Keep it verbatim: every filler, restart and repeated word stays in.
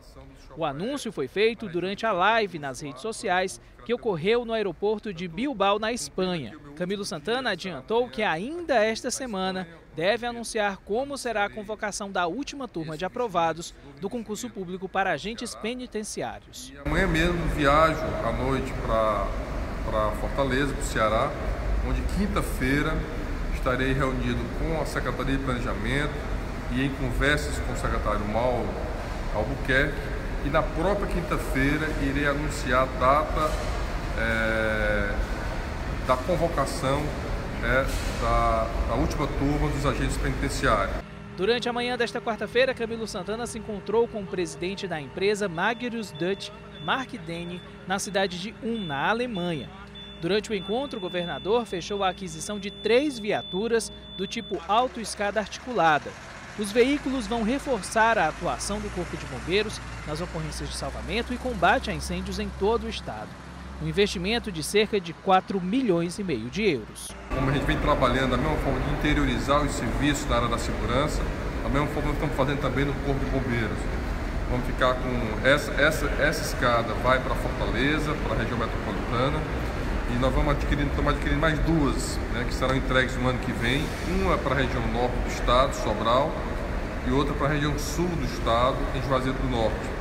O anúncio foi feito durante a live nas redes sociais que ocorreu no aeroporto de Bilbao, na Espanha. Camilo Santana adiantou que ainda esta semana deve anunciar como será a convocação da última turma de aprovados do concurso público para agentes penitenciários. Amanhã mesmo viajo à noite para para Fortaleza, para o Ceará, onde quinta-feira estarei reunido com a Secretaria de Planejamento e em conversas com o secretário Mauro Albuquerque, e na própria quinta-feira irei anunciar a data é, da convocação é, da, da última turma dos agentes penitenciários. Durante a manhã desta quarta-feira, Camilo Santana se encontrou com o presidente da empresa Magirus Dutch, Mark Dene, na cidade de Ulm, na Alemanha. Durante o encontro, o governador fechou a aquisição de três viaturas do tipo autoescada articulada. Os veículos vão reforçar a atuação do Corpo de Bombeiros nas ocorrências de salvamento e combate a incêndios em todo o estado. Um investimento de cerca de quatro milhões e meio de euros. Como a gente vem trabalhando da mesma forma de interiorizar os serviços na área da segurança, da mesma forma que estamos fazendo também no Corpo de Bombeiros. Vamos ficar com essa, essa, essa escada, vai para Fortaleza, para a região metropolitana, e nós vamos adquirir, estamos adquirindo mais duas, né, que serão entregues no ano que vem. Uma para a região norte do estado, Sobral, e outra para a região sul do estado, em Juazeiro do Norte.